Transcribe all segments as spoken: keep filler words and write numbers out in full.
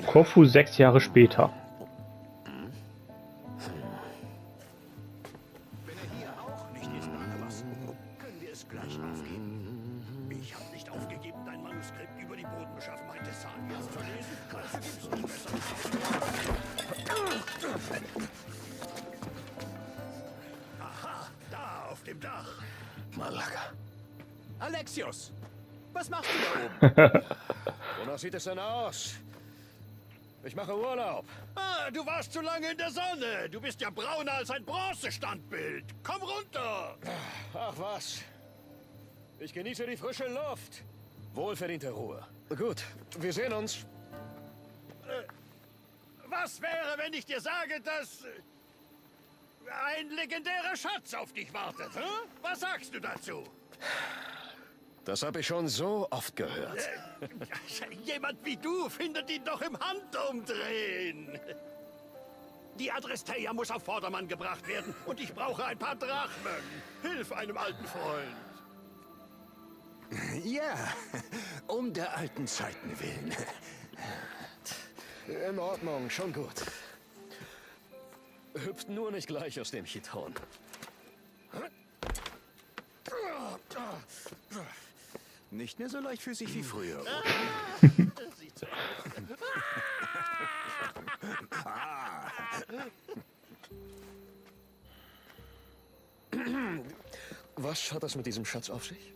Korfu sechs Jahre später. Wenn er hier auch nicht ist, was, können wir es gleich aufgeben. Ich habe nicht aufgegeben, dein Manuskript über die Bodenbeschaffenheit des Sanias zu lesen. Also gibt's nicht besser. Aha, da auf dem Dach. Malaga. Alexios, was machst du da oben? Wonach sieht es denn aus? Ich mache Urlaub. Ah, du warst zu lange in der Sonne. Du bist ja brauner als ein Bronzestandbild. Komm runter. Ach was. Ich genieße die frische Luft. Wohlverdiente Ruhe. Gut, wir sehen uns. Äh, was wäre, wenn ich dir sage, dass äh, ein legendärer Schatz auf dich wartet? Hm? Was sagst du dazu? Das habe ich schon so oft gehört. Äh, jemand wie du findet ihn doch im Handumdrehen. Die Adresteia muss auf Vordermann gebracht werden und ich brauche ein paar Drachmen. Hilf einem alten Freund. Ja, um der alten Zeiten willen. In Ordnung, schon gut. Hüpft nur nicht gleich aus dem Chiton. Nicht mehr so leichtfüßig wie früher. Oder? Das sieht so aus. Was hat das mit diesem Schatz auf sich?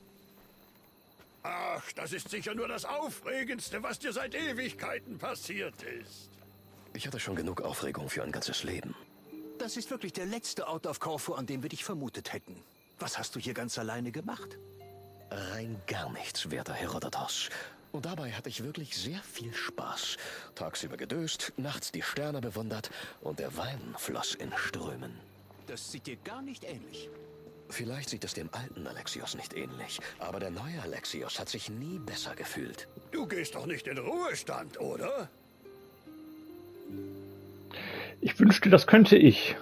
Ach, das ist sicher nur das Aufregendste, was dir seit Ewigkeiten passiert ist. Ich hatte schon genug Aufregung für ein ganzes Leben. Das ist wirklich der letzte Ort auf Korfu, an dem wir dich vermutet hätten. Was hast du hier ganz alleine gemacht? Rein gar nichts, werter Herodotos. Und dabei hatte ich wirklich sehr viel Spaß. Tagsüber gedöst, nachts die Sterne bewundert und der Wein floss in Strömen. Das sieht dir gar nicht ähnlich. Vielleicht sieht es dem alten Alexios nicht ähnlich, aber der neue Alexios hat sich nie besser gefühlt. Du gehst doch nicht in Ruhestand, oder? Ich wünschte, das könnte ich.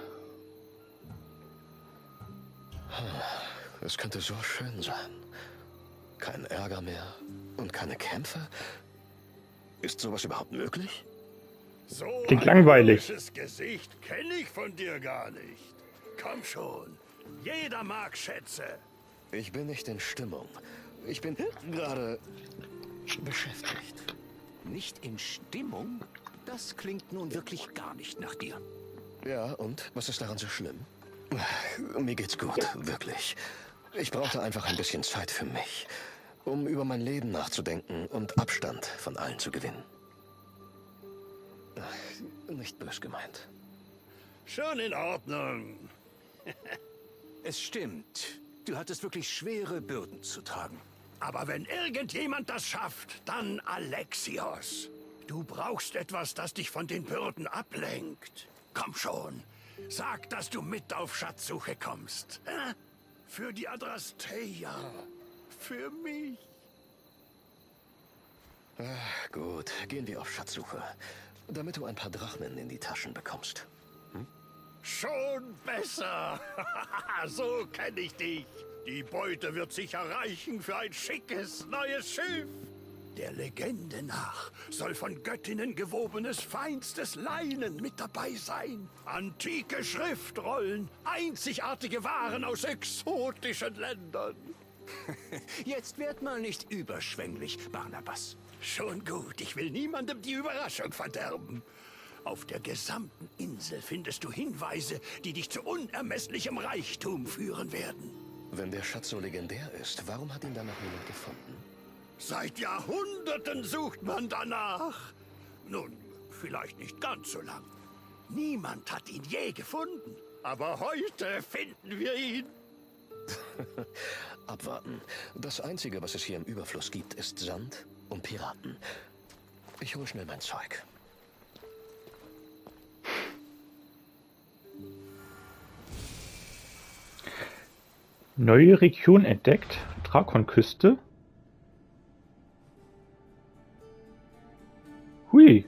Es könnte so schön sein. Kein Ärger mehr und keine Kämpfe? Ist sowas überhaupt möglich? So Klingt ein langweilig. komisches Gesicht kenne ich von dir gar nicht. Komm schon, jeder mag Schätze. Ich bin nicht in Stimmung. Ich bin gerade beschäftigt. Nicht in Stimmung? Das klingt nun wirklich gar nicht nach dir. Ja, und? Was ist daran so schlimm? Mir geht's gut, wirklich. Ich brauchte einfach ein bisschen Zeit für mich, um über mein Leben nachzudenken und Abstand von allen zu gewinnen. Nicht bös gemeint. Schon in Ordnung. Es stimmt. Du hattest wirklich schwere Bürden zu tragen. Aber wenn irgendjemand das schafft, dann Alexios. Du brauchst etwas, das dich von den Bürden ablenkt. Komm schon, sag, dass du mit auf Schatzsuche kommst. Hä? Für die Adrasteia. Für mich. Ach, gut, gehen wir auf Schatzsuche, damit du ein paar Drachmen in die Taschen bekommst. Hm? Schon besser. So kenne ich dich. Die Beute wird sicher reichen für ein schickes neues Schiff. Der Legende nach soll von Göttinnen gewobenes feinstes Leinen mit dabei sein. Antike Schriftrollen, einzigartige Waren aus exotischen Ländern. Jetzt werd mal nicht überschwänglich, Barnabas. Schon gut, ich will niemandem die Überraschung verderben. Auf der gesamten Insel findest du Hinweise, die dich zu unermesslichem Reichtum führen werden. Wenn der Schatz so legendär ist, warum hat ihn dann noch niemand gefunden? Seit Jahrhunderten sucht man danach. Nun, vielleicht nicht ganz so lang. Niemand hat ihn je gefunden. Aber heute finden wir ihn. Abwarten. Das Einzige, was es hier im Überfluss gibt, ist Sand und Piraten. Ich hole schnell mein Zeug. Neue Region entdeckt. Drakonküste. Hui.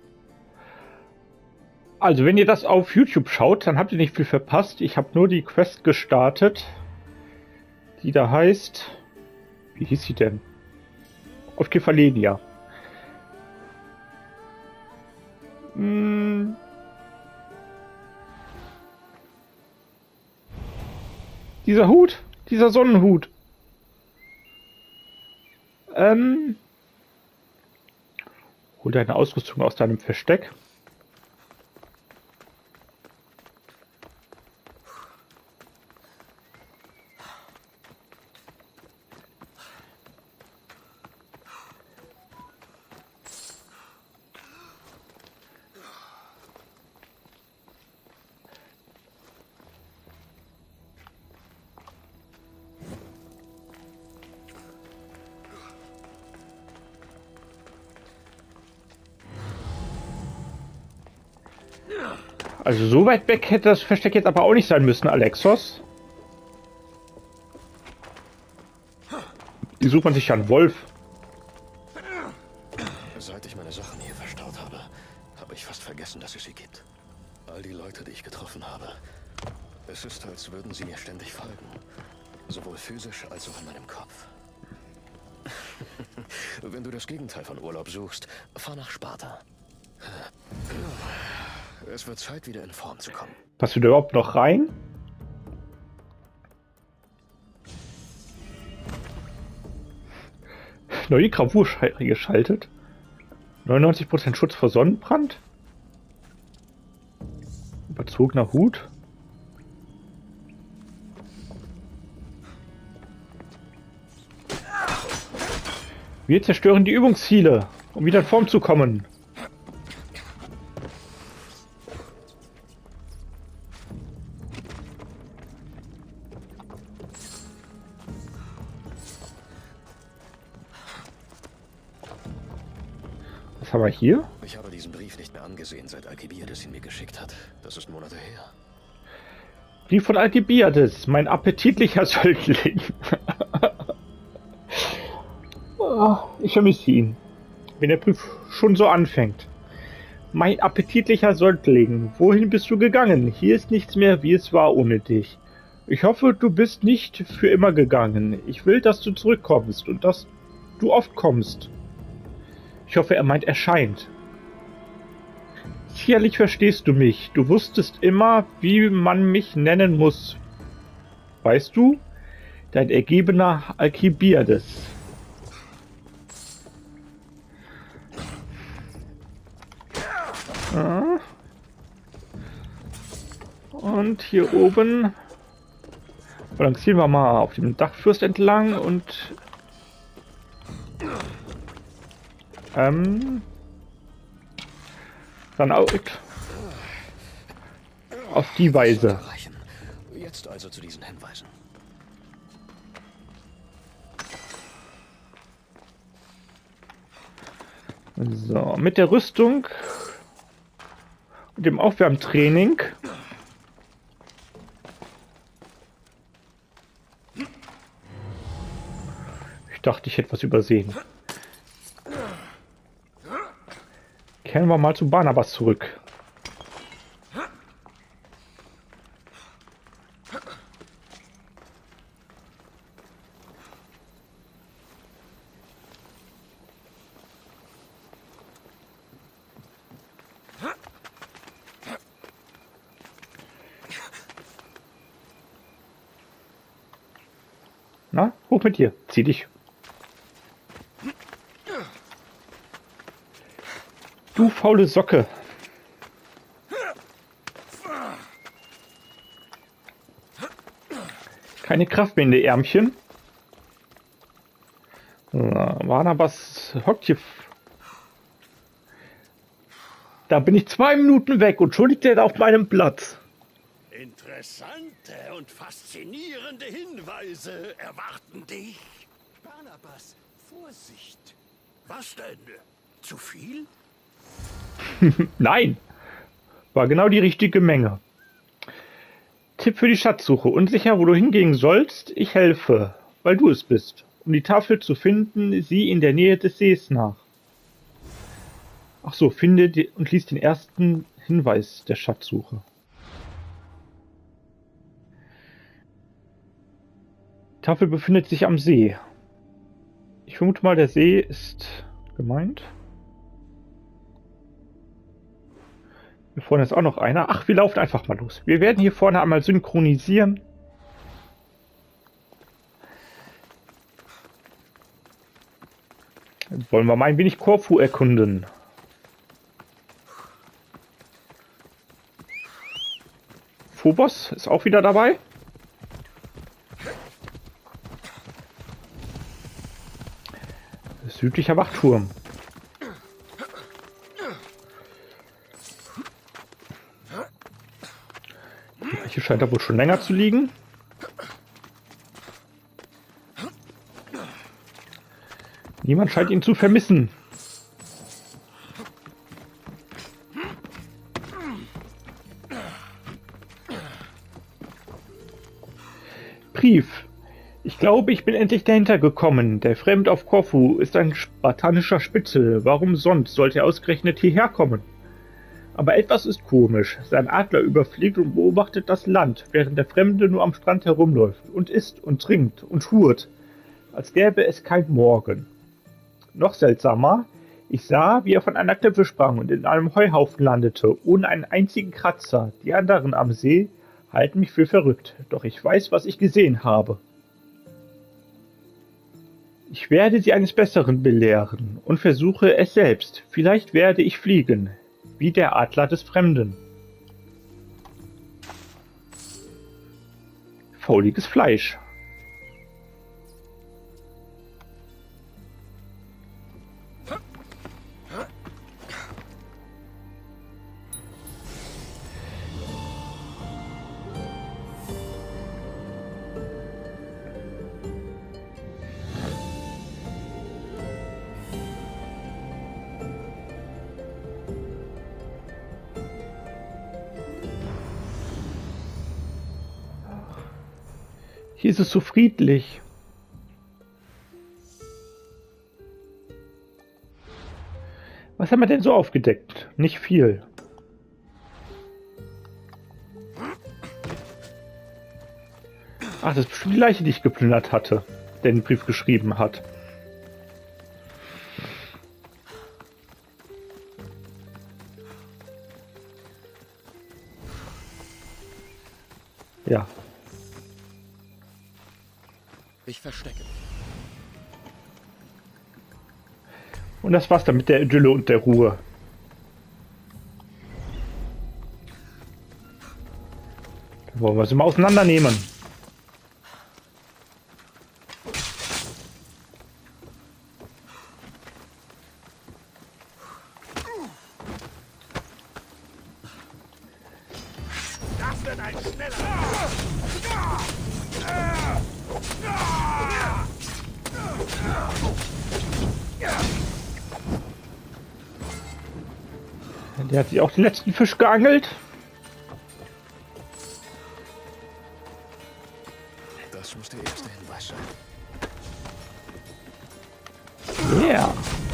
Also wenn ihr das auf YouTube schaut, dann habt ihr nicht viel verpasst. Ich habe nur die Quest gestartet, die da heißt... Wie hieß sie denn? Auf Kefalenia. Dieser Hut, dieser Sonnenhut. Ähm. Hol deine Ausrüstung aus deinem Versteck. Also so weit weg hätte das Versteck jetzt aber auch nicht sein müssen, Alexos. Die sucht man sich ja einen Wolf. Seit ich meine Sachen hier verstaut habe, habe ich fast vergessen, dass es sie gibt. All die Leute, die ich getroffen habe. Es ist, als würden sie mir ständig folgen. Sowohl physisch als auch in meinem Kopf. Wenn du das Gegenteil von Urlaub suchst, fahr nach Sparta. Es wird Zeit, wieder in Form zu kommen. Passt du da überhaupt noch rein? Neue Gravur geschaltet. neunundneunzig Prozent Schutz vor Sonnenbrand. Überzogener Hut. Wir zerstören die Übungsziele, um wieder in Form zu kommen. Was haben wir hier? Ich habe diesen Brief nicht mehr angesehen, seit Alkibiades ihn mir geschickt hat. Das ist Monate her. Brief von Alkibiades, mein appetitlicher Söldling. Oh, ich vermisse ihn. Wenn der Brief schon so anfängt. Mein appetitlicher Söldling, wohin bist du gegangen? Hier ist nichts mehr, wie es war ohne dich. Ich hoffe, du bist nicht für immer gegangen. Ich will, dass du zurückkommst und dass du oft kommst. Ich hoffe, er meint erscheint. Sicherlich verstehst du mich. Du wusstest immer, wie man mich nennen muss. Weißt du? Dein ergebener Alkibiades. Ja. Und hier oben balancieren wir mal auf dem Dachfürst entlang und ähm, dann auch auf die Weise. Jetzt also zu diesen Hinweisen. So, mit der Rüstung und dem Aufwärmtraining ich dachte, ich hätte was übersehen. Kehren wir mal zu Barnabas zurück. Na, hoch mit dir. Zieh dich. Du faule Socke. Keine Kraft mehr in den Ärmchen. Barnabas hockt hier. Da bin ich zwei Minuten weg und schon liegt er auf meinem Platz. Interessante und faszinierende Hinweise erwarten dich. Barnabas, Vorsicht. Was denn? Zu viel? Nein, war genau die richtige Menge. Tipp für die Schatzsuche. Unsicher, wo du hingehen sollst? Ich helfe, weil du es bist. Um die Tafel zu finden, sieh in der Nähe des Sees nach. Ach so, finde die, und lies den ersten Hinweis der Schatzsuche. Die Tafel befindet sich am See. Ich vermute mal, der See ist gemeint. Hier vorne ist auch noch einer. Ach, wir laufen einfach mal los. Wir werden hier vorne einmal synchronisieren. Dann wollen wir mal ein wenig Korfu erkunden. Phobos ist auch wieder dabei. Südlicher Wachturm. Hier scheint er wohl schon länger zu liegen. Niemand scheint ihn zu vermissen. Brief. Ich glaube, ich bin endlich dahinter gekommen. Der Fremd auf Korfu ist ein spartanischer Spitzel. Warum sonst sollte er ausgerechnet hierher kommen? Aber etwas ist komisch. Sein Adler überfliegt und beobachtet das Land, während der Fremde nur am Strand herumläuft und isst und trinkt und hurt, als gäbe es kein Morgen. Noch seltsamer, ich sah, wie er von einer Klippe sprang und in einem Heuhaufen landete, ohne einen einzigen Kratzer. Die anderen am See halten mich für verrückt, doch ich weiß, was ich gesehen habe. Ich werde sie eines Besseren belehren und versuche es selbst. Vielleicht werde ich fliegen, wie der Adler des Fremden. Fauliges Fleisch. Hier ist es so friedlich. Was haben wir denn so aufgedeckt? Nicht viel. Ach, das ist bestimmt die Leiche, die ich geplündert hatte, der den Brief geschrieben hat. Ja. Ich verstecke mich. Und das war's dann mit der Idylle und der Ruhe. Dann wollen wir sie mal auseinandernehmen. Das wird ein schneller. Der hat sich auch den letzten Fisch geangelt. Das muss der erste Hinweis sein. Ja. Yeah.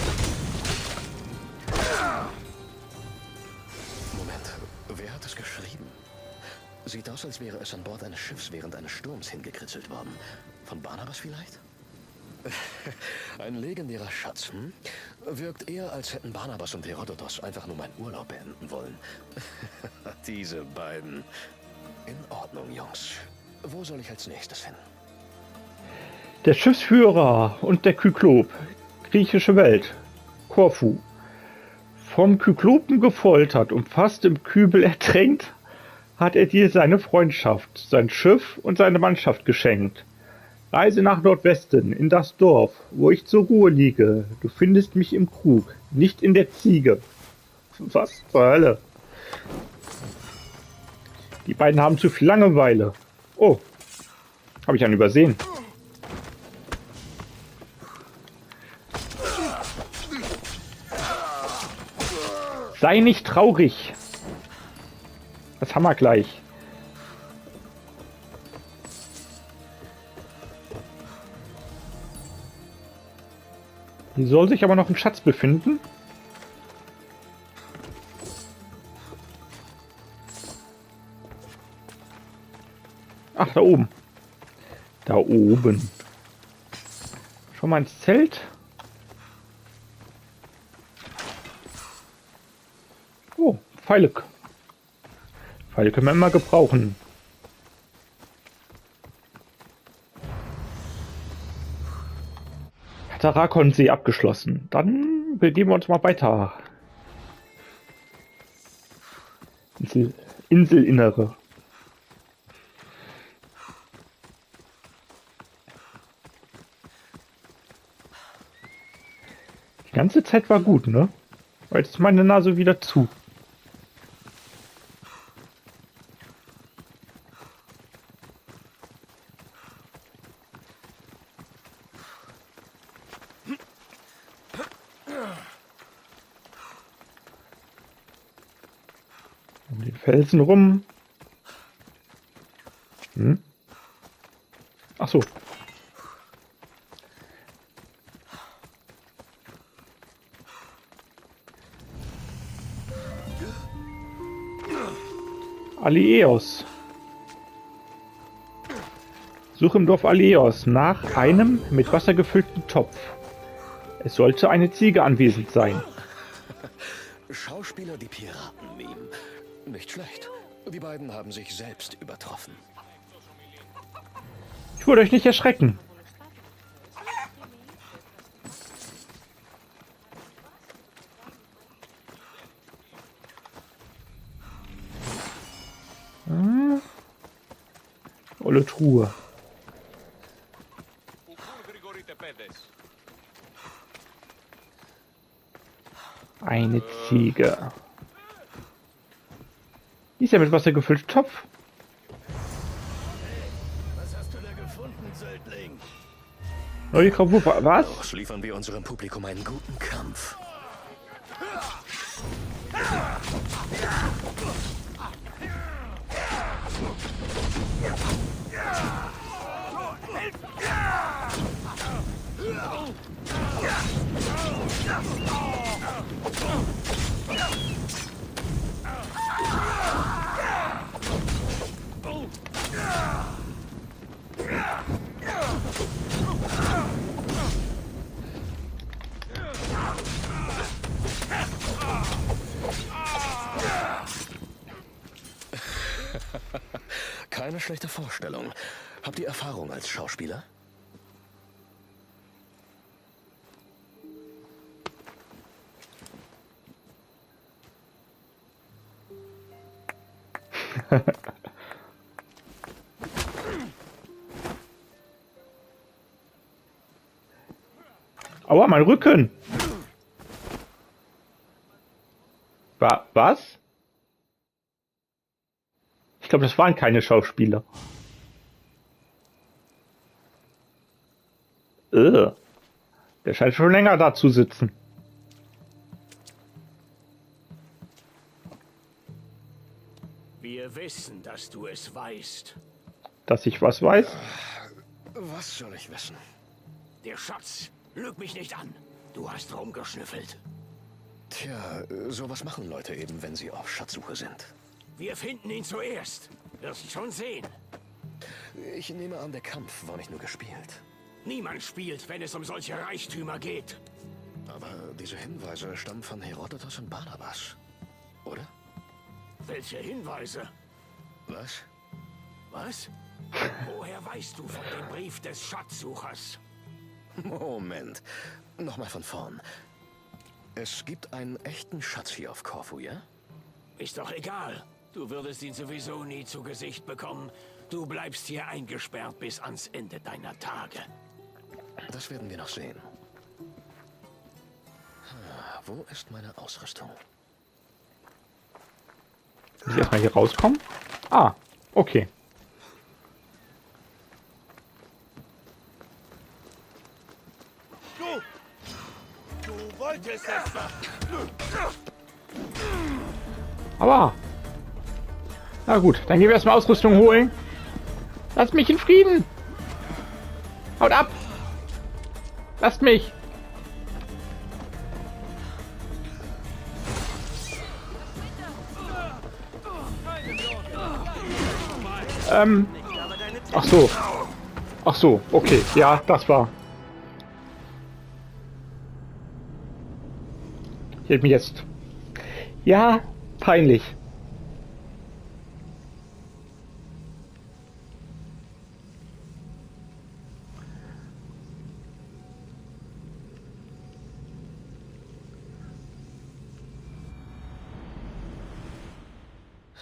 Moment, wer hat es geschrieben? Sieht aus, als wäre es an Bord eines Schiffs während eines Sturms hingekritzelt worden. Von Barnabas vielleicht? Ein legendärer Schatz, hm? Wirkt eher, als hätten Barnabas und Herodotos einfach nur meinen Urlaub beenden wollen. Diese beiden. In Ordnung, Jungs. Wo soll ich als nächstes hin? Der Schiffsführer und der Kyklop. Griechische Welt. Korfu. Vom Kyklopen gefoltert und fast im Kübel ertränkt, hat er dir seine Freundschaft, sein Schiff und seine Mannschaft geschenkt. Reise nach Nordwesten, in das Dorf, wo ich zur Ruhe liege. Du findest mich im Krug, nicht in der Ziege. Was zur Hölle? Die beiden haben zu viel Langeweile. Oh, habe ich einen übersehen. Sei nicht traurig. Das haben wir gleich. Hier soll sich aber noch ein Schatz befinden. Ach, da oben. Da oben. Schon mal ins Zelt. Oh, Pfeile. Pfeile können wir immer gebrauchen. Tarakonsee abgeschlossen. Dann begeben wir uns mal weiter. Insel, Inselinnere. Die ganze Zeit war gut, ne? Weil jetzt ist meine Nase wieder zu. Um den Felsen rum. Hm? Ach so. Aleos. Suche im Dorf Aleos nach einem mit Wasser gefüllten Topf. Es sollte eine Ziege anwesend sein. Schauspieler, die Piraten-Meme. Nicht schlecht. Die beiden haben sich selbst übertroffen. Ich würde euch nicht erschrecken. Hm. Olle Truhe. Eine Ziege. Die ist ja mit Wasser gefüllt. Topf. Was hast du da gefunden, Söldling? Neue Gravur. Was? Los, liefern wir unserem Publikum einen guten Kampf. Keine schlechte Vorstellung. Habt ihr Erfahrung als Schauspieler? Aua, mein Rücken. Wa was? Ich glaube, das waren keine Schauspieler. Äh, der scheint schon länger da zu sitzen. Wir wissen, dass du es weißt. Dass ich was weiß? Was soll ich wissen? Der Schatz. Lüg mich nicht an. Du hast rumgeschnüffelt. Tja, sowas machen Leute eben, wenn sie auf Schatzsuche sind. Wir finden ihn zuerst. Wirst schon sehen. Ich nehme an, der Kampf war nicht nur gespielt. Niemand spielt, wenn es um solche Reichtümer geht. Aber diese Hinweise stammen von Herodotos und Barnabas, oder? Welche Hinweise? Was? Was? Woher weißt du von dem Brief des Schatzsuchers? Moment. Nochmal von vorn. Es gibt einen echten Schatz hier auf Korfu, ja? Ist doch egal. Du würdest ihn sowieso nie zu Gesicht bekommen. Du bleibst hier eingesperrt bis ans Ende deiner Tage. Das werden wir noch sehen. Ah, wo ist meine Ausrüstung? Muss ich erstmal hier rauskommen? Ah, okay. Du! Du wolltest es doch! Aber. Na gut, dann gehen wir erstmal Ausrüstung holen. Lasst mich in Frieden. Haut ab. Lasst mich. Ähm. Ach so. Ach so, okay. Ja, das war. Ich hätte mich jetzt. Ja, peinlich.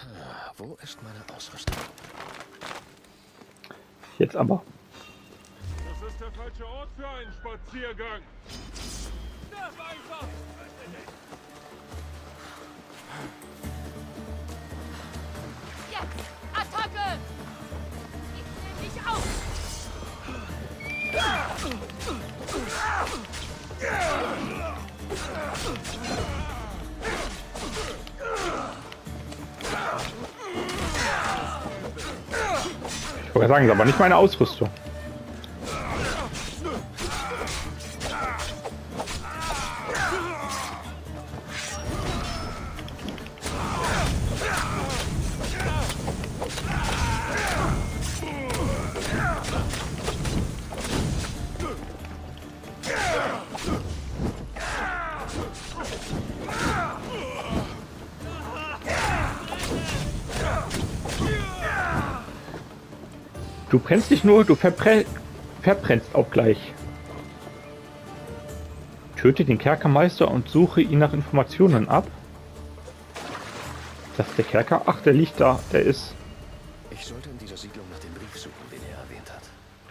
Wo ist meine Ausrüstung? Jetzt aber. Das ist der falsche Ort für einen Spaziergang. Nerv einfach! Jetzt! Attacke! Ich nehme dich auf! Ich wollte sagen, das ist aber nicht meine Ausrüstung. Du brennst nicht nur, du verbre verbrennst auch gleich. Töte den Kerkermeister und suche ihn nach Informationen ab. Das ist der Kerker? Ach, der liegt da, der ist... Ich sollte in dieser Siedlung nach dem Brief suchen, den er erwähnt hat.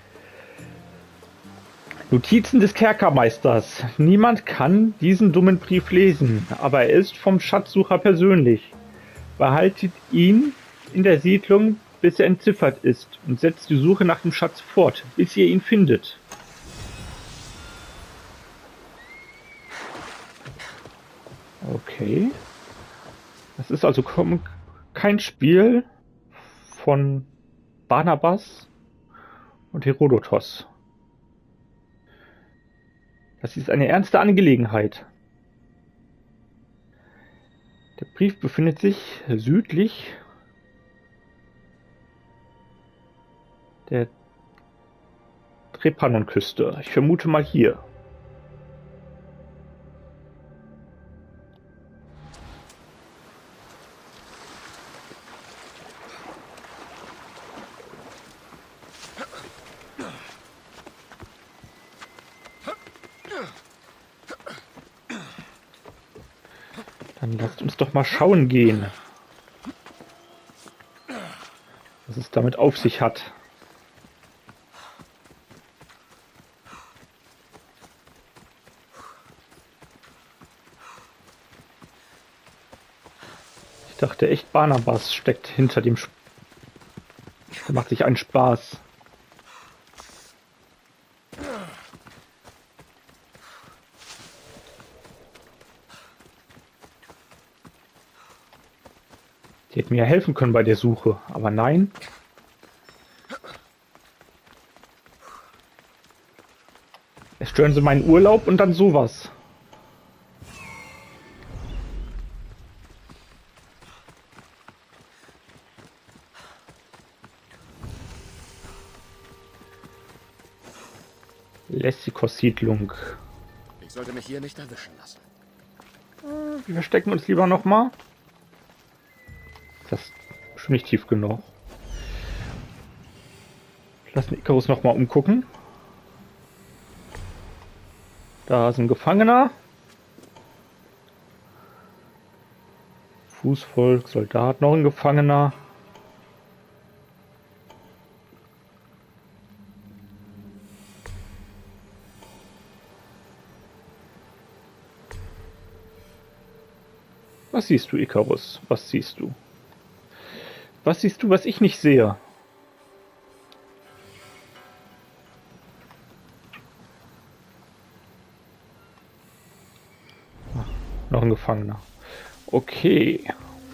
Notizen des Kerkermeisters. Niemand kann diesen dummen Brief lesen, aber er ist vom Schatzsucher persönlich. Behaltet ihn in der Siedlung, bis er entziffert ist, und setzt die Suche nach dem Schatz fort, bis ihr ihn findet. Okay. Das ist also kein Spiel von Barnabas und Herodotos. Das ist eine ernste Angelegenheit. Der Brief befindet sich südlich der Drepanonküste. Ich vermute mal hier. Dann lasst uns doch mal schauen gehen, was es damit auf sich hat. Ich dachte echt, Barnabas steckt hinter dem Sp Der macht sich einen Spaß. Die hätten mir ja helfen können bei der Suche, aber nein. Jetzt stören sie meinen Urlaub und dann sowas. Lessikos-Siedlung. Ich sollte mich hier nicht erwischen lassen. Wir verstecken uns lieber noch mal. Das ist schon nicht tief genug. Lass den Icarus noch mal umgucken. Da ist ein Gefangener. Fußvolk, Soldat, noch ein Gefangener. Was siehst du, Icarus? Was siehst du? Was siehst du, was ich nicht sehe? Ach, noch ein Gefangener. Okay.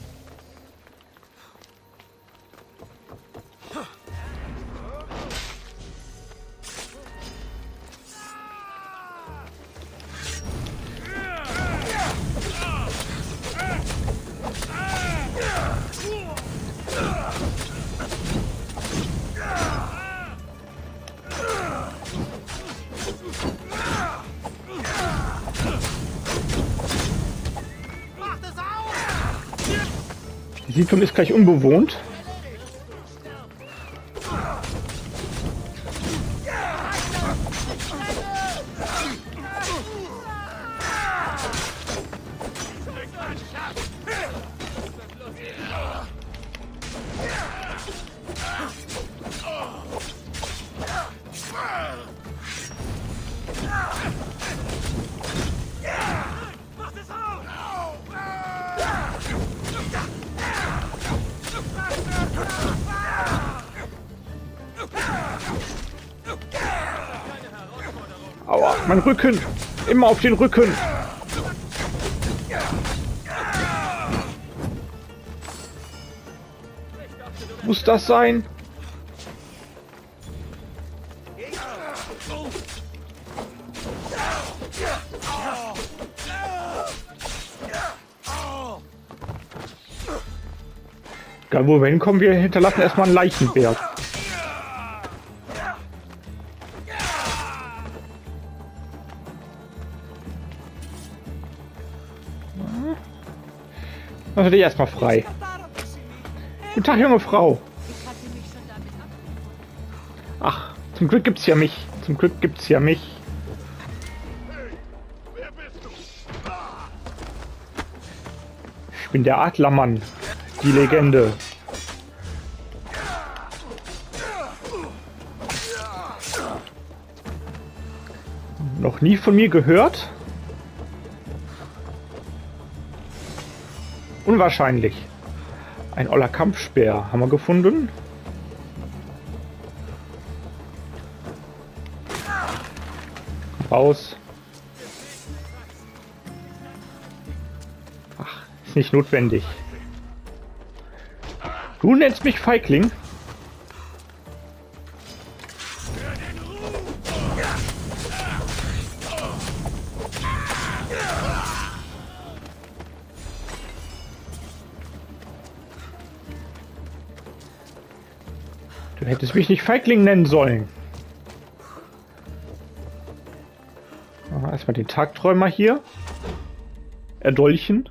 Die Siedlung ist gleich unbewohnt. Mein Rücken! Immer auf den Rücken! Muss das sein? Egal wo wir hinkommen, wir hinterlassen erstmal einen Leichenberg. Also dich erstmal frei. Guten Tag, junge Frau. Ach, zum Glück gibt's ja mich. Zum Glück gibt's ja mich. Ich bin der Adlermann. Die Legende. Noch nie von mir gehört? Unwahrscheinlich. Ein oller Kampfspeer haben wir gefunden. Raus. Ach, ist nicht notwendig. Du nennst mich Feigling? Du hättest mich nicht Feigling nennen sollen. Machen wir erstmal den Tagträumer hier. Erdolchen.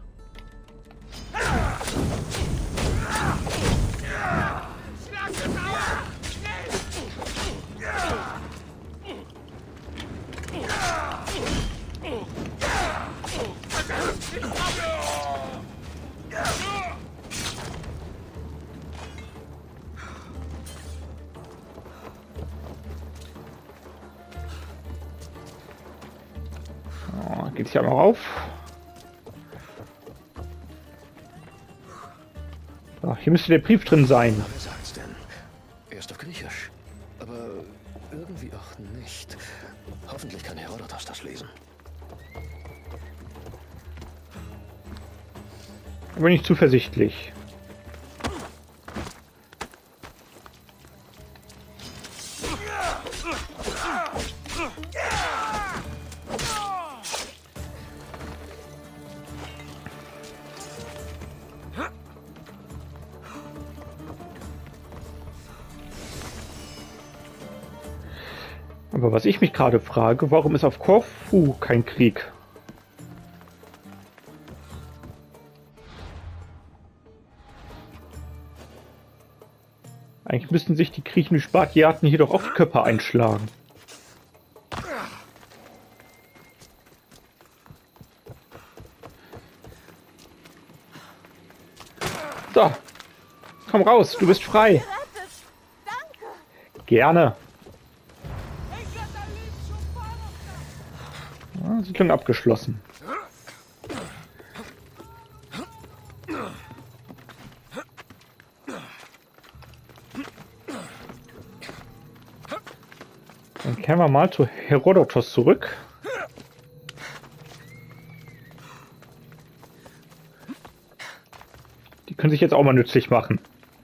Geht hier mal rauf. So, hier müsste der Brief drin sein. Wer sagt's denn? Er ist auf Griechisch. Aber irgendwie auch nicht. Hoffentlich kann Herodotos das lesen. Aber nicht zuversichtlich. Aber was ich mich gerade frage, warum ist auf Korfu kein Krieg? Eigentlich müssten sich die griechischen Spartiaten hier doch auf die Köpfe einschlagen. So, komm raus, du bist frei. Gerne. Ja, Siedlung abgeschlossen. Dann kehren wir mal zu Herodotos zurück. Die können sich jetzt auch mal nützlich machen.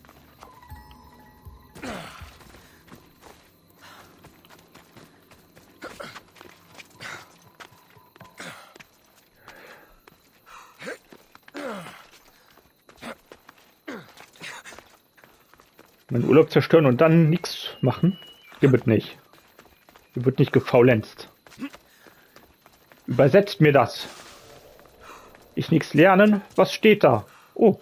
Meinen Urlaub zerstören und dann nichts machen? Hier wird nicht. Hier wird nicht gefaulenzt. Übersetzt mir das. Ich nichts lernen? Was steht da? Oh.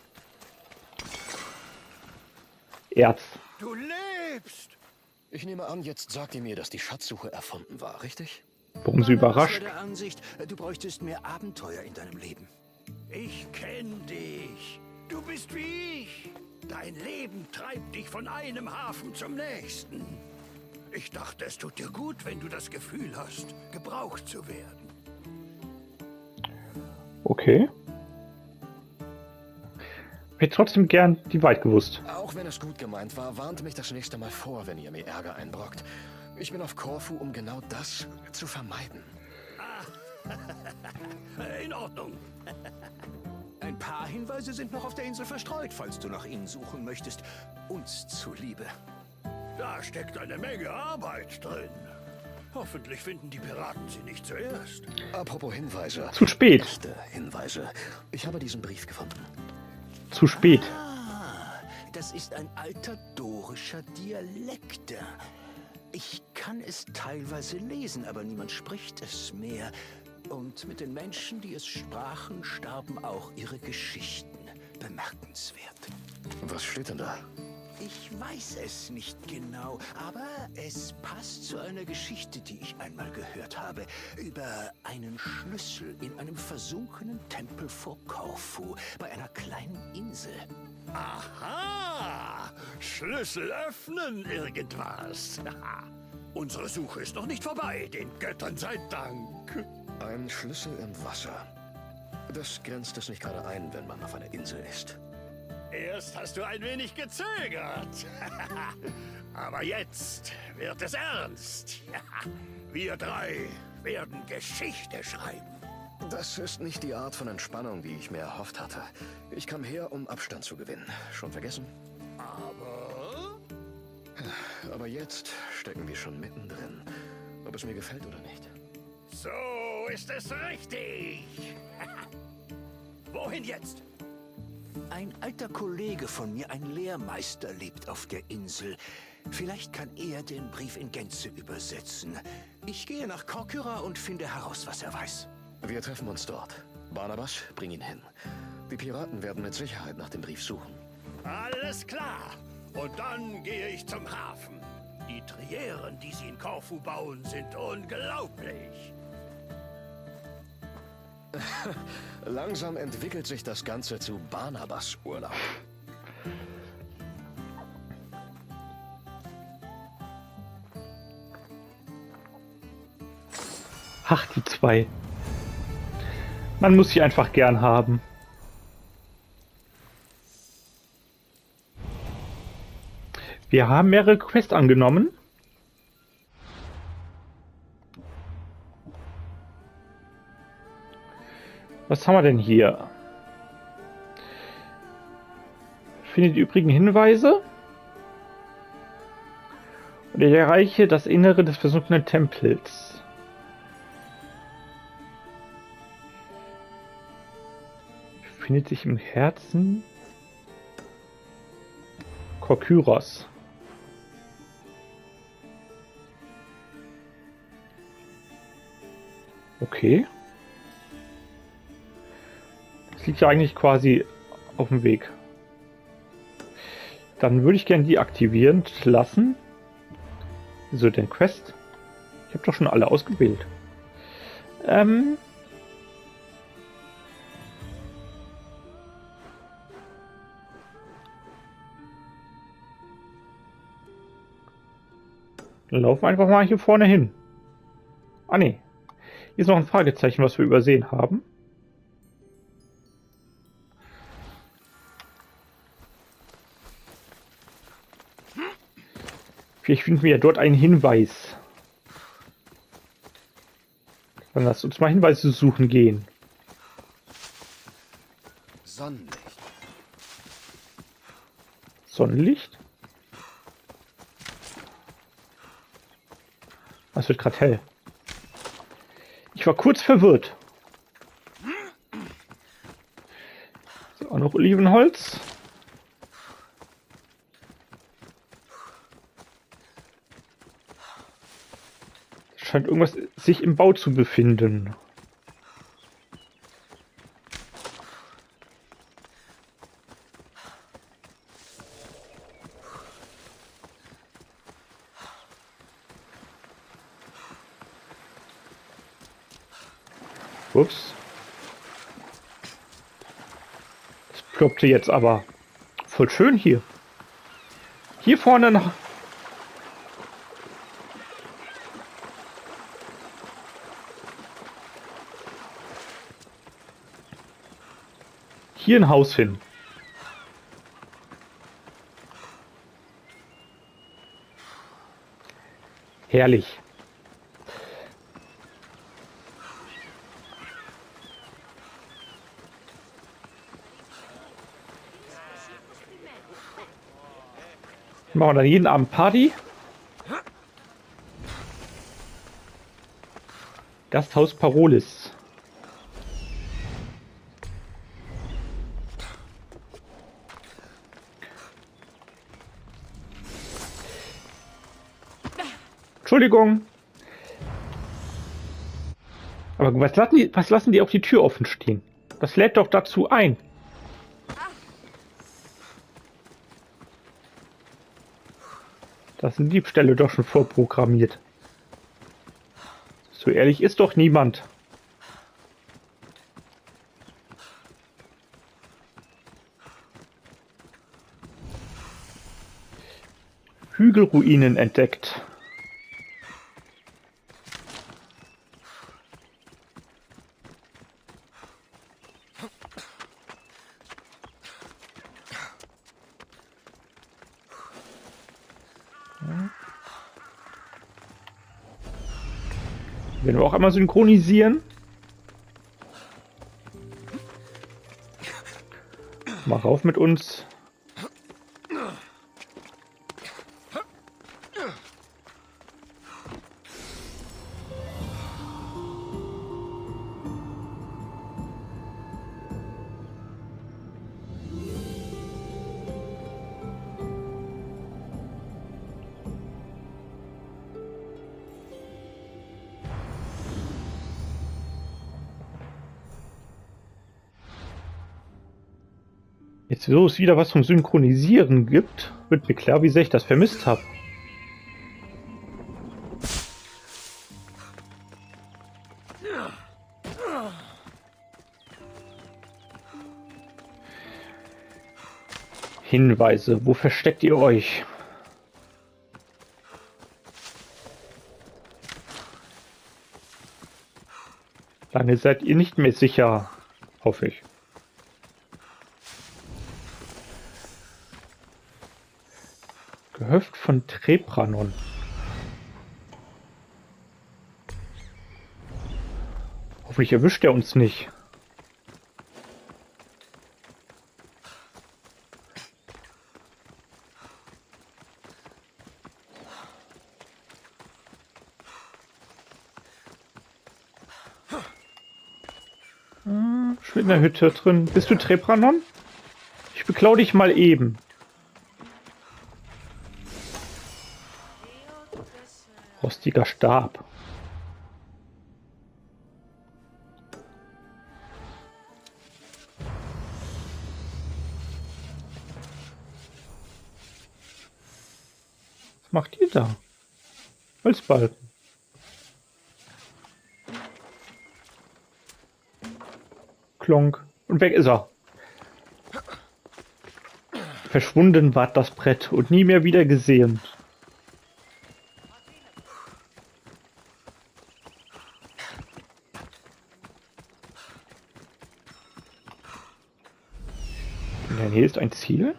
Erz. Du lebst! Ich nehme an, jetzt sagt ihr mir, dass die Schatzsuche erfunden war, richtig? Warum sie überrascht? Ich war der Ansicht, du bräuchtest mehr Abenteuer in deinem Leben. Ich kenn dich. Du bist wie ich. Dein Leben treibt dich von einem Hafen zum nächsten. Ich dachte, es tut dir gut, wenn du das Gefühl hast, gebraucht zu werden. Okay. Hätte trotzdem gern die Wahrheit gewusst. Auch wenn es gut gemeint war, warnt mich das nächste Mal vor, wenn ihr mir Ärger einbrockt. Ich bin auf Korfu, um genau das zu vermeiden. In Ordnung. Ein paar Hinweise sind noch auf der Insel verstreut, falls du nach ihnen suchen möchtest. Uns zuliebe. Da steckt eine Menge Arbeit drin. Hoffentlich finden die Piraten sie nicht zuerst. Apropos Hinweise. Zu spät. Echte Hinweise. Ich habe diesen Brief gefunden. Zu spät. Ah, das ist ein alter dorischer Dialekt. Ich kann es teilweise lesen, aber niemand spricht es mehr. Und mit den Menschen, die es sprachen, starben auch ihre Geschichten. Bemerkenswert. Was steht denn da? Ich weiß es nicht genau, aber es passt zu einer Geschichte, die ich einmal gehört habe. Über einen Schlüssel in einem versunkenen Tempel vor Korfu, bei einer kleinen Insel. Aha! Schlüssel öffnen irgendwas. Unsere Suche ist noch nicht vorbei, den Göttern sei Dank. Ein Schlüssel im Wasser. Das grenzt es nicht gerade ein, wenn man auf einer Insel ist. Erst hast du ein wenig gezögert. Aber jetzt wird es ernst. Wir drei werden Geschichte schreiben. Das ist nicht die Art von Entspannung, die ich mir erhofft hatte. Ich kam her, um Abstand zu gewinnen. Schon vergessen? Aber... Aber jetzt stecken wir schon mittendrin. Ob es mir gefällt oder nicht. So ist es richtig. Wohin jetzt? Ein alter Kollege von mir, ein Lehrmeister, lebt auf der Insel. Vielleicht kann er den Brief in Gänze übersetzen. Ich gehe nach Korkyra und finde heraus, was er weiß. Wir treffen uns dort. Barnabas, bring ihn hin. Die Piraten werden mit Sicherheit nach dem Brief suchen. Alles klar. Und dann gehe ich zum Hafen. Die Trieren, die sie in Korfu bauen, sind unglaublich. Langsam entwickelt sich das Ganze zu Barnabas Urlaub. Ach, die zwei. Man muss sie einfach gern haben. Wir haben mehrere Quests angenommen. Was haben wir denn hier? Finde die übrigen Hinweise. Und ich erreiche das Innere des versunkenen Tempels. Befindet sich im Herzen Korkyros. Okay. Das liegt ja eigentlich quasi auf dem Weg. Dann würde ich gerne die aktivieren lassen. So, den Quest. Ich habe doch schon alle ausgewählt. Ähm. Dann laufen wir einfach mal hier vorne hin. Ah ne. Hier ist noch ein Fragezeichen, was wir übersehen haben. Vielleicht finden wir ja dort einen Hinweis. Dann lasst uns mal Hinweise suchen gehen. Sonnenlicht. Sonnenlicht? Es wird gerade hell. Ich war kurz verwirrt. So, auch noch Olivenholz. Scheint irgendwas sich im Bau zu befinden. Ups. Das ploppte jetzt aber voll schön hier. Hier vorne noch. Hier ein Haus hin. Herrlich. Machen wir dann jeden Abend Party. Gasthaus Parolis. Entschuldigung. Aber was lassen die, was lassen die auch die Tür offen stehen? Das lädt doch dazu ein. Das sind Diebstähle doch schon vorprogrammiert. So ehrlich ist doch niemand. Hügelruinen entdeckt. Werden wir auch einmal synchronisieren. Mach auf mit uns. Jetzt, so es wieder was zum Synchronisieren gibt, wird mir klar, wie sehr ich das vermisst habe. Hinweise, wo versteckt ihr euch? Lange seid ihr nicht mehr sicher, hoffe ich. Gehöft von Trepranon. Hoffentlich erwischt er uns nicht. Hm, schon in der Hütte drin. Bist du Trepranon? Ich beklau dich mal eben. Rostiger Stab. Was macht ihr da? Holzbalken. Klonk. Und weg ist er. Verschwunden ward das Brett und nie mehr wieder gesehen. Hier ist ein Ziel.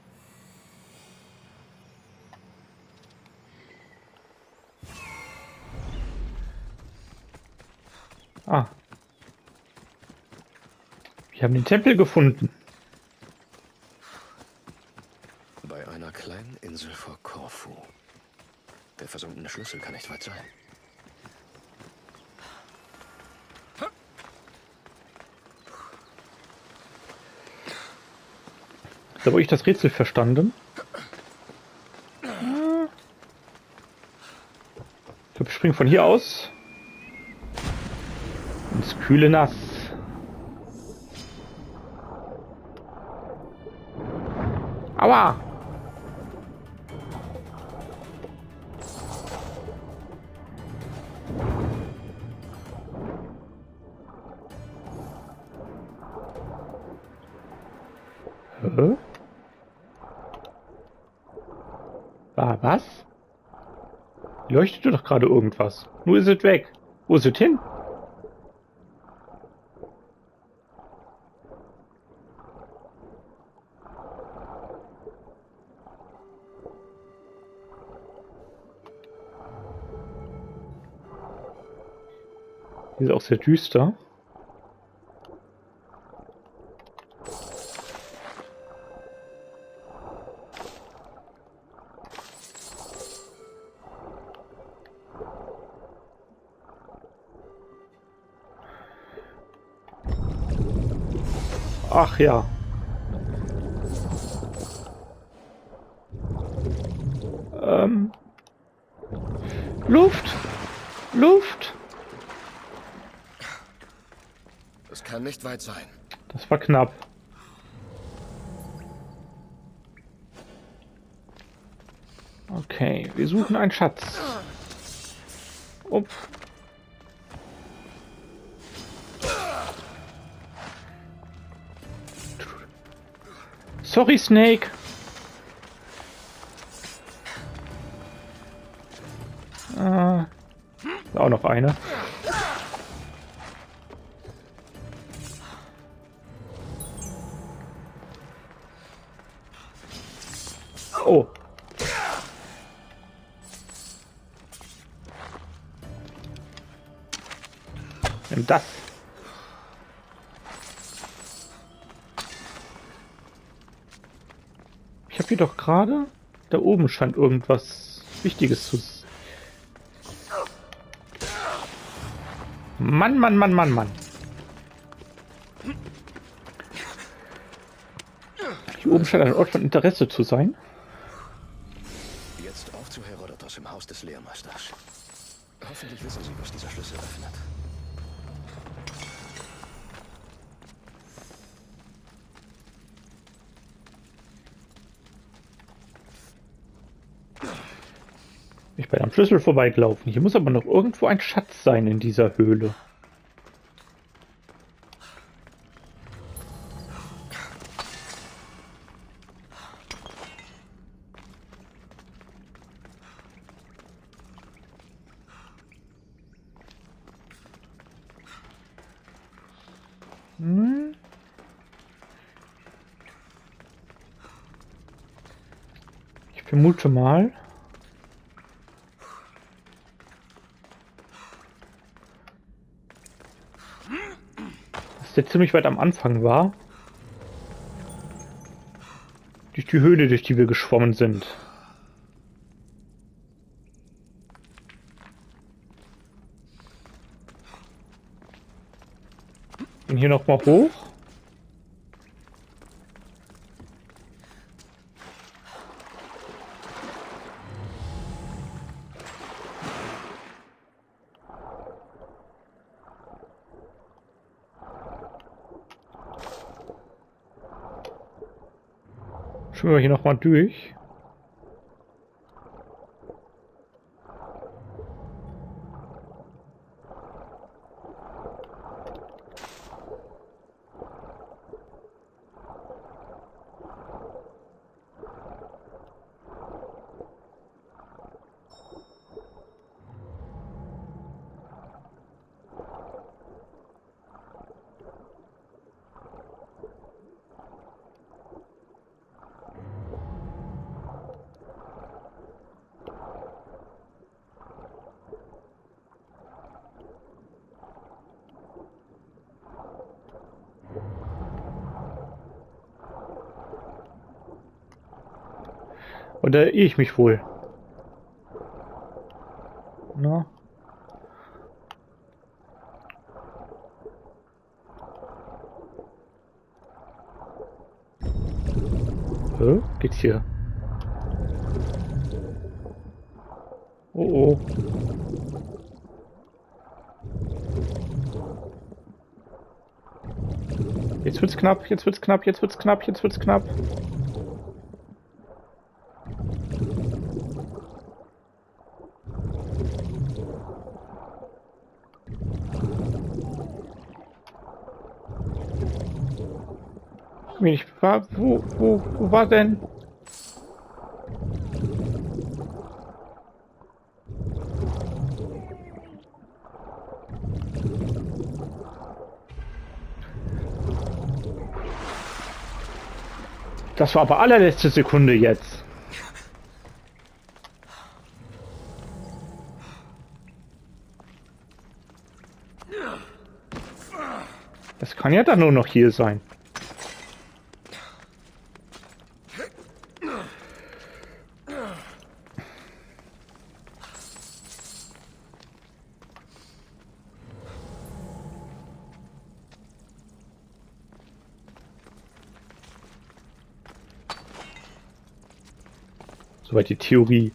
Ah. Wir haben den Tempel gefunden. Bei einer kleinen Insel vor Korfu. Der versunkene Schlüssel kann nicht weit sein. Da habe ich das Rätsel verstanden. Ich glaube, ich springe von hier aus. Ins kühle Nass. Aua! Hä? Ah, was? Leuchtet doch gerade irgendwas. Nur ist es weg. Wo ist es hin? Ist auch sehr düster. Ach ja. Ähm. Luft! Luft! Es kann nicht weit sein. Das war knapp. Okay, wir suchen einen Schatz. Upp. Sorry, Snake. Äh, auch noch eine. Oh. Nimm das. Ich habe hier doch gerade... Da oben scheint irgendwas Wichtiges zu... Mann, Mann, Mann, Mann, Mann. Hier oben scheint ein Ort von Interesse zu sein. Jetzt auf zu Herodotos im Haus des Lehrmeisters. Hoffentlich wissen Sie, was dieser Schlüssel öffnet. Ich bin am Schlüssel vorbeigelaufen. Hier muss aber noch irgendwo ein Schatz sein in dieser Höhle. Hm. Ich vermute mal. Der ziemlich weit am Anfang war. Durch die Höhle, durch die wir geschwommen sind. Gehen hier noch mal hoch. Schwimmen wir hier noch mal durch. Oder irre ich mich wohl? Na? Hä? Geht's hier? Oh oh. Jetzt wird's knapp, jetzt wird's knapp, jetzt wird's knapp, jetzt wird's knapp. Ich war, wo, wo, wo war denn? Das war aber allerletzte Sekunde jetzt. Kann ja dann nur noch hier sein. Soweit die Theorie.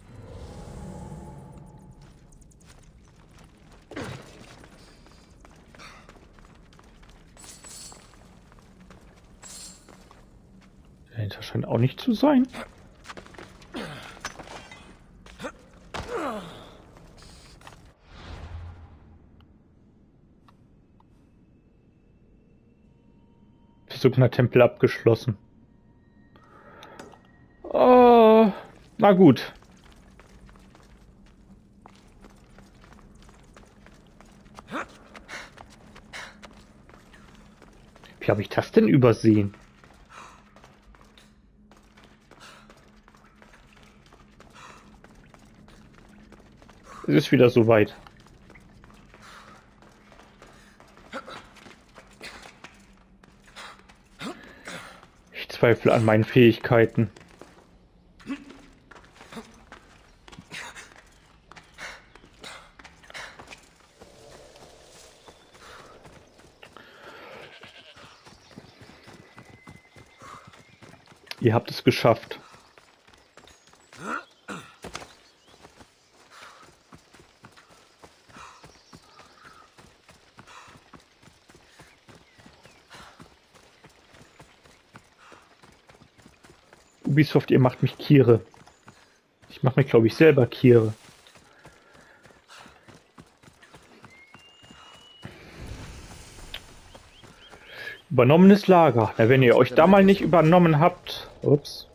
Dahinter scheint auch nicht zu sein. Versuchener Tempel abgeschlossen. Oh, na gut. Wie habe ich das denn übersehen? Es ist wieder soweit. Ich zweifle an meinen Fähigkeiten. Ihr habt es geschafft. Ubisoft, ihr macht mich Kiere. Ich mache mich, glaube ich, selber Kiere. Übernommenes Lager. Na, wenn ihr euch da mal nicht übernommen habt. Ups.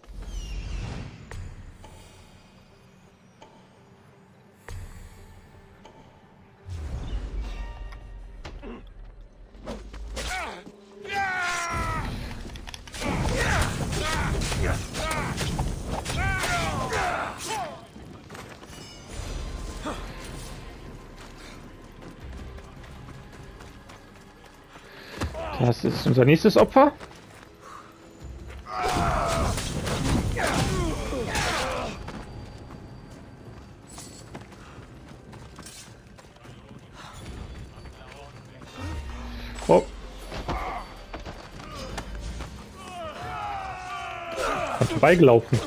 Das ist unser nächstes Opfer. Oh. Hat vorbeigelaufen.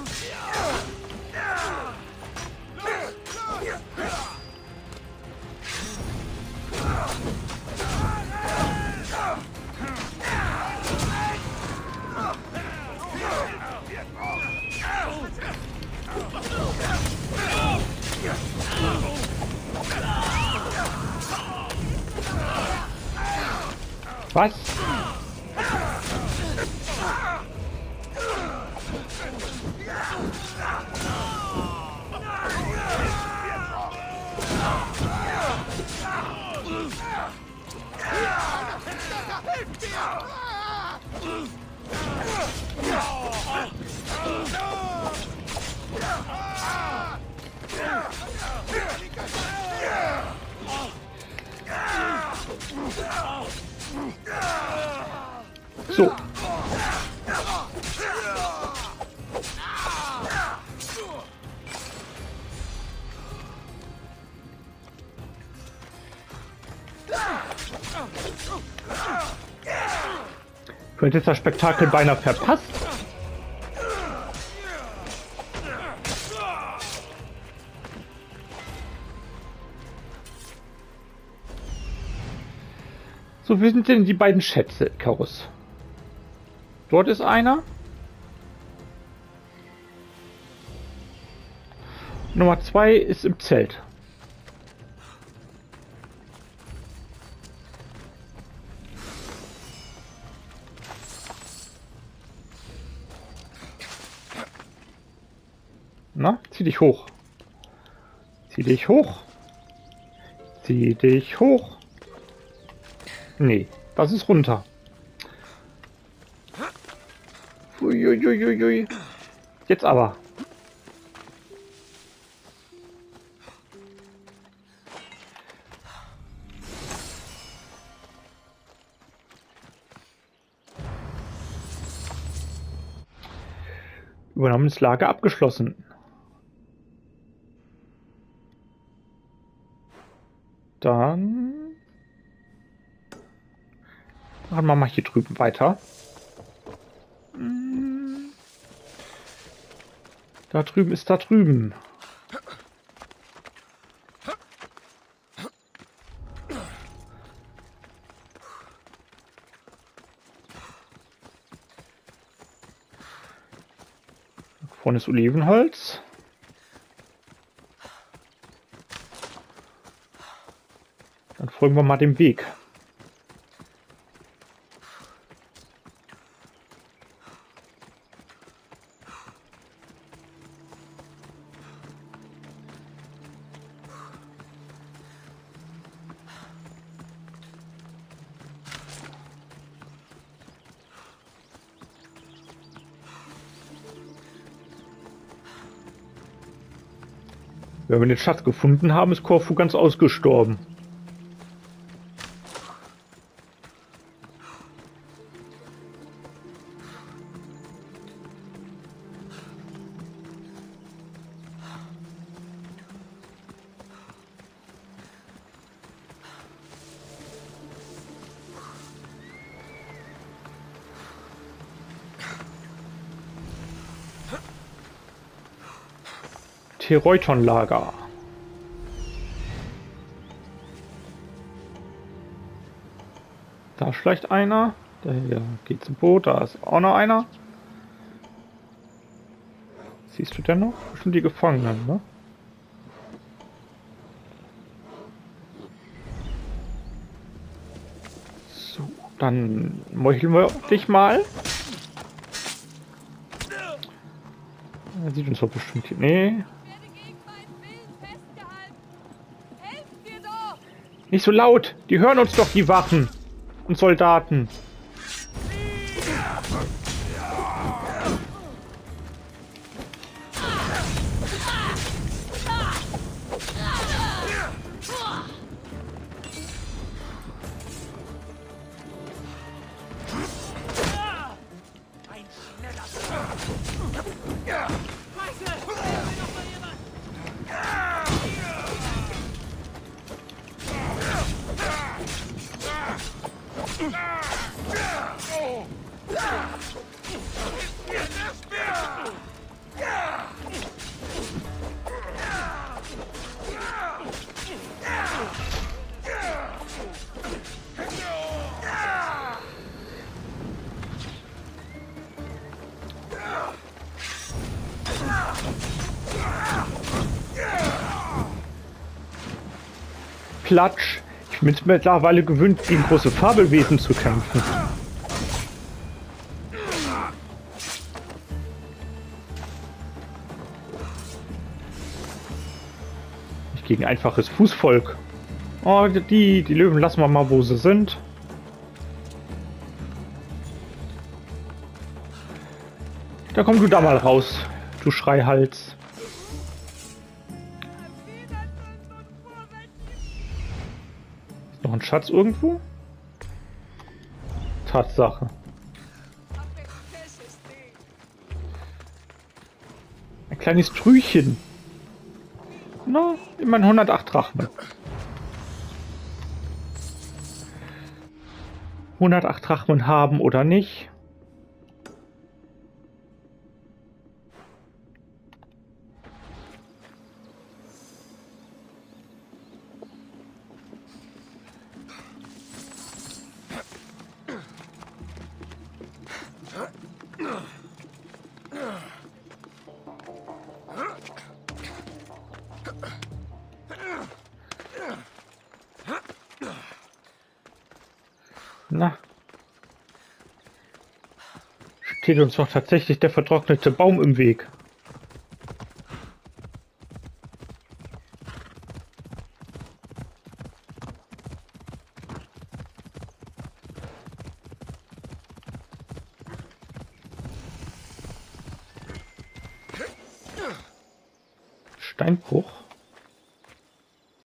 Was? So. Könnte das Spektakel beinahe verpasst. So, wie sind denn die beiden Schätze, Karus? Dort ist einer. Nummer zwei ist im Zelt. Na, zieh dich hoch. Zieh dich hoch. Zieh dich hoch. Nee, das ist runter. Uiuiuiui. Jetzt aber. Übernommenes Lager abgeschlossen. Dann machen wir mal hier drüben weiter. Da drüben ist da drüben. Vorne ist Olivenholz. Dann folgen wir mal dem Weg. Wenn wir den Schatz gefunden haben, ist Korfu ganz ausgestorben. Tereuton-Lager. Da schleicht einer. Da geht zum Boot. Da ist auch noch einer. Siehst du denn noch? Bestimmt die Gefangenen, ne? So, dann meucheln wir dich mal. Er sieht uns doch bestimmt hier. Nee. Nicht so laut! Die hören uns doch, die Wachen und Soldaten. Platsch. Ich bin mittlerweile gewöhnt, gegen große Fabelwesen zu kämpfen. Nicht gegen einfaches Fußvolk. Oh, die, die Löwen lassen wir mal, wo sie sind. Da komm du da mal raus, du Schreihals. Noch ein Schatz irgendwo? Tatsache. Ein kleines Trüchen. Na, immerhin hundertacht Drachmen. hundertacht Drachmen haben oder nicht? Na. Steht uns doch tatsächlich der vertrocknete Baum im Weg. Steinbruch.